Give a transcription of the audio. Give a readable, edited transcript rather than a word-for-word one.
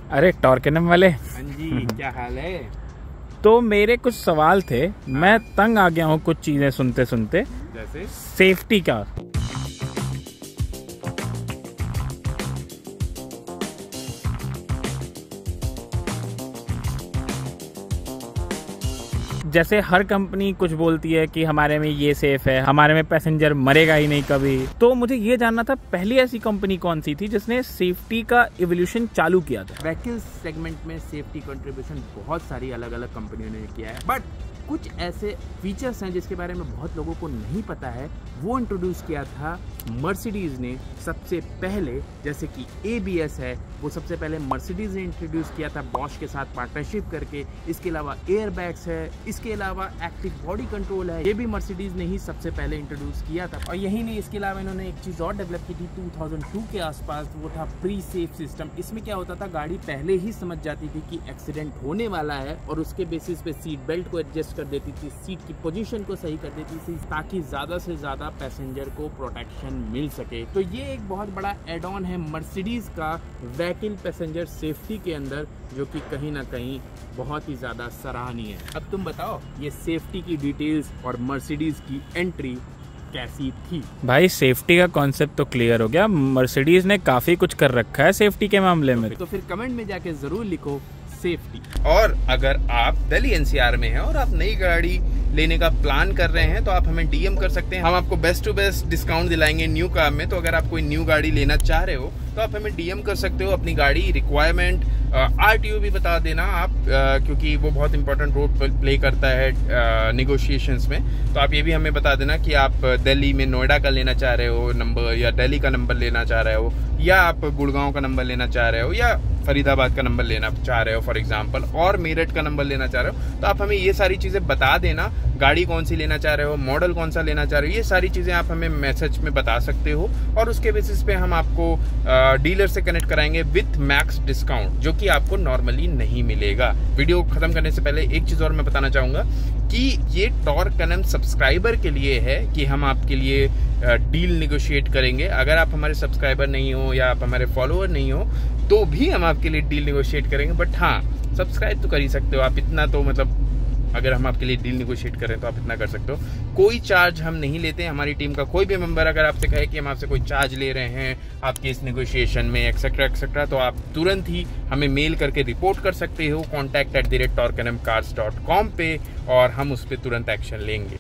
अरे टॉर्केनम वाले। हाँ जी, क्या हाल है? तो मेरे कुछ सवाल थे। मैं तंग आ गया हूँ कुछ चीजें सुनते सुनते। जैसे सेफ्टी का। जैसे हर कंपनी कुछ बोलती है कि हमारे में ये सेफ है, हमारे में पैसेंजर मरेगा ही नहीं कभी। तो मुझे ये जानना था, पहली ऐसी कंपनी कौन सी थी जिसने सेफ्टी का इवोल्यूशन चालू किया था? व्हीकल सेगमेंट में सेफ्टी कंट्रीब्यूशन बहुत सारी अलग अलग कंपनियों ने किया है, बट कुछ ऐसे फीचर्स हैं जिसके बारे में बहुत लोगों को नहीं पता है। वो इंट्रोड्यूस किया था मर्सिडीज़ ने सबसे पहले। जैसे कि ABS है, वो सबसे पहले मर्सिडीज़ ने इंट्रोड्यूस किया था बॉश के साथ पार्टनरशिप करके। इसके अलावा एयर बैग्स है, इसके अलावा एक्टिव बॉडी कंट्रोल है, ये भी मर्सिडीज़ ने ही सबसे पहले इंट्रोड्यूस किया था। और यही नहीं, इसके अलावा इन्होंने एक चीज़ और डेवलप की थी 2002 के आसपास, वो था प्री सेफ सिस्टम। इसमें क्या होता था, गाड़ी पहले ही समझ जाती थी कि एक्सीडेंट होने वाला है और उसके बेसिस पे सीट बेल्ट को एडजस्ट कर देती थी, सीट की पोजीशन को सही कर देती थी, ताकि ज़्यादा से ज़्यादा पैसेंजर को प्रोटेक्शन मिल सके। तो ये एक बहुत बड़ा एड ऑन है मर्सिडीज़ का व्हीकल पैसेंजर सेफ्टी के अंदर, जो कि कहीं ना कहीं बहुत ही ज़्यादा सराहनीय है। अब तुम बताओ, ये सेफ्टी की डिटेल्स और मर्सिडीज़ की एंट्री कैसी थी? भाई सेफ्टी का कॉन्सेप्ट तो क्लियर हो गया। मर्सिडीज ने काफी कुछ कर रखा है सेफ्टी के मामले में। तो फिर कमेंट में जाके जरूर लिखो सेफ्टी। और अगर आप दिल्ली NCR में हैं और आप नई गाड़ी लेने का प्लान कर रहे हैं तो आप हमें DM कर सकते हैं। हम आपको बेस्ट टू बेस्ट डिस्काउंट दिलाएंगे न्यू कार में। तो अगर आप कोई न्यू गाड़ी लेना चाह रहे हो तो आप हमें DM कर सकते हो। अपनी गाड़ी रिक्वायरमेंट, RTO भी बता देना आप, क्योंकि वो बहुत इंपॉर्टेंट रोल प्ले करता है नेगोशिएशंस में। तो आप ये भी हमें बता देना कि आप दिल्ली में नोएडा का लेना चाह रहे हो नंबर, या दिल्ली का नंबर लेना चाह रहे हो, या आप गुड़गांव का नंबर लेना चाह रहे हो, या फरीदाबाद का नंबर लेना चाह रहे हो फॉर एग्जांपल, और मेरठ का नंबर लेना चाह रहे हो। तो आप हमें ये सारी चीज़ें बता देना। गाड़ी कौन सी लेना चाह रहे हो, मॉडल कौन सा लेना चाह रहे हो, ये सारी चीज़ें आप हमें मैसेज में बता सकते हो। और उसके बेसिस पे हम आपको डीलर से कनेक्ट कराएंगे विथ मैक्स डिस्काउंट, जो कि आपको नॉर्मली नहीं मिलेगा। वीडियो खत्म करने से पहले एक चीज़ और मैं बताना चाहूँगा कि ये टॉर्केनम सब्सक्राइबर के लिए है कि हम आपके लिए डील निगोशिएट करेंगे। अगर आप हमारे सब्सक्राइबर नहीं हो या आप हमारे फॉलोअर नहीं हो तो भी हम आपके लिए डील निगोशिएट करेंगे। बट हाँ, सब्सक्राइब तो कर ही सकते हो आप, इतना तो मतलब अगर हम आपके लिए डील निगोशिएट करें तो आप इतना कर सकते हो। कोई चार्ज हम नहीं लेते हैं। हमारी टीम का कोई भी मेंबर अगर आपसे कहे कि हम आपसे कोई चार्ज ले रहे हैं आपके इस नेगोशिएशन में एक्सेट्रा एक्सेट्रा, तो आप तुरंत ही हमें मेल करके रिपोर्ट कर सकते हो contact@torkenamcars.com पे, और हम उस पर तुरंत एक्शन लेंगे।